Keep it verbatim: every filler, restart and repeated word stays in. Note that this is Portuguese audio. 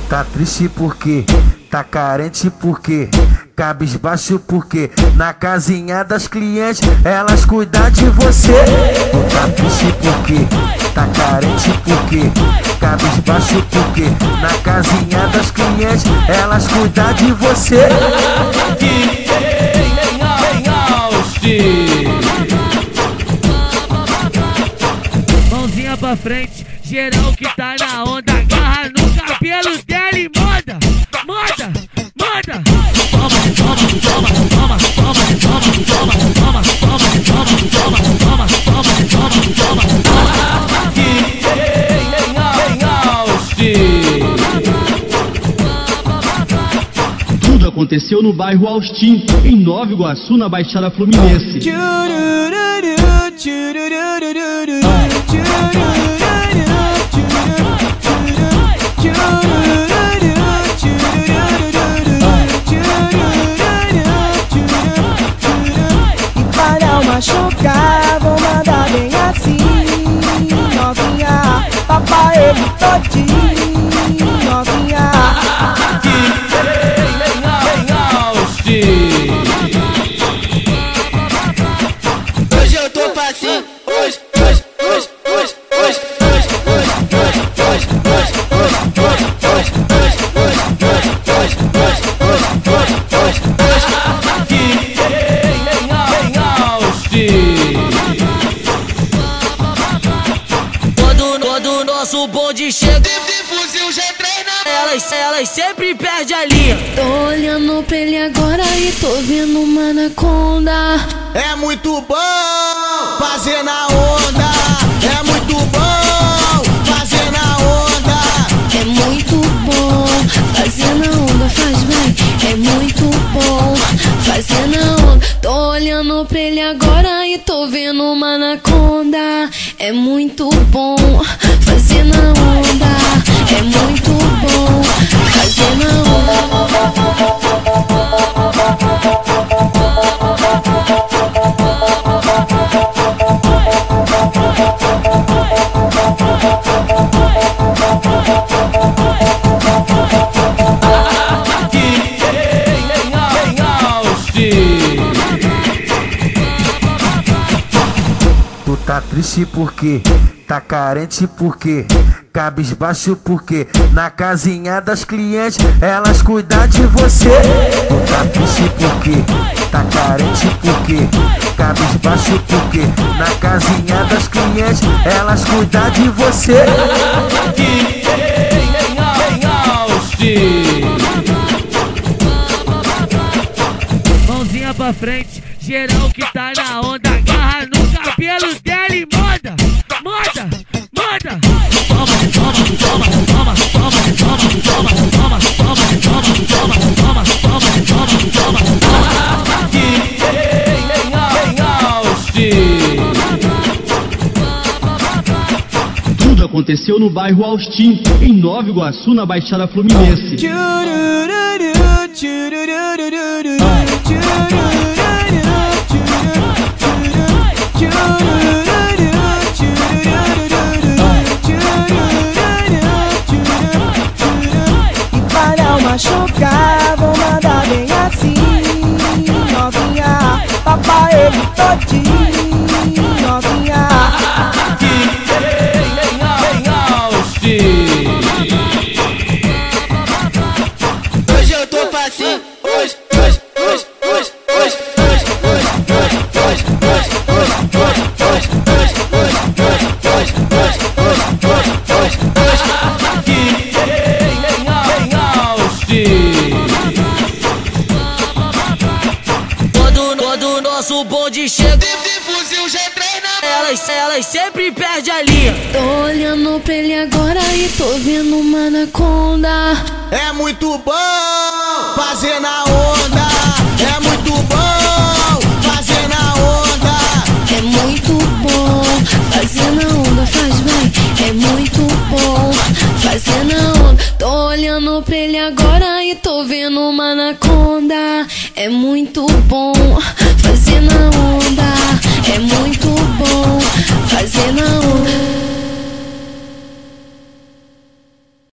Tá triste porque, tá carente porque, cabisbaixo porque, na casinha das clientes elas cuidam de você. Tá triste porque, tá carente porque, cabisbaixo porque, na casinha das clientes elas cuidam de você. Mãozinha pra frente, geral que tá na onda, agarra no cabelo dela e manda, manda, manda. Toma, toma, toma, toma, toma, toma, toma, toma, toma, toma, toma, toma, toma, toma, toma. Que em Austin. Tudo aconteceu no bairro Austin, em Nova Iguaçu, na Baixada Fluminense. Machucar, vou mandar bem assim, novinha, papai ele todinho, novinha. Hoje eu tô facinho, hoje, hoje, hoje, hoje, hoje, hoje, hoje, hoje, hoje, hoje, hoje, hoje, hoje, hoje, Quando o nosso bonde chega, fuzil já treina, elas, elas sempre perdem a linha. Tô olhando pra ele agora e tô vendo uma anaconda. é muito bom fazer na onda, é muito bom fazer na onda. É muito bom fazer na onda, faz bem. É muito bom fazer na onda. Tô olhando pra ele agora e tô vendo uma anaconda. É muito bom fazer na onda. É muito bom fazer na onda. Tu tá triste porque, tá carente porque, cabisbaixo porque, na casinha das clientes elas cuidam de você. Tu tá triste porque, tá carente porque, cabisbaixo porque, na casinha das clientes elas cuidam de você. Mãozinha pra frente, geral que tá na onda, agarra no cabelo dela e manda, manda, manda. Toma, toma, toma, toma, toma, toma, toma, toma, toma, toma, toma, toma, toma, toma, toma. Que em Austin. Tudo aconteceu no bairro Austin, em Nova Iguaçu, na Baixada Fluminense. E para o machucar, vou mandar bem assim, novinha, papai ele todinho, novinha. Hoje eu tô facinho, hoje, hoje, hoje, hoje, hoje, hoje, hoje, hoje, hoje, hoje, hoje, hoje, hoje, hoje, Quando, quando o nosso bonde chega, fuzil já treina, elas, elas sempre perdem a linha. Tô olhando pra ele agora e tô vendo uma anaconda. é muito bom fazer na onda, é muito bom fazer na onda. É muito bom fazer na onda, faz bem. É muito bom fazer na onda. Tô olhando pra ele agora e tô vendo uma anaconda. É muito bom fazer na onda.